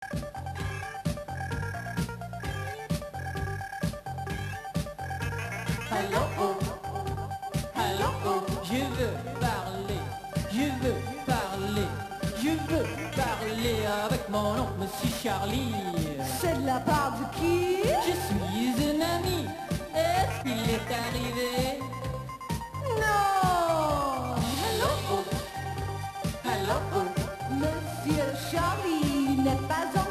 Allô, oh, allô, oh, je veux parler, je veux parler, je veux parler avec mon oncle Monsieur Charlie. C'est de la part de qui? Je suis un ami, est-ce qu'il est arrivé? Non! Allô, oh, allô, oh, Monsieur Charlie n'est pas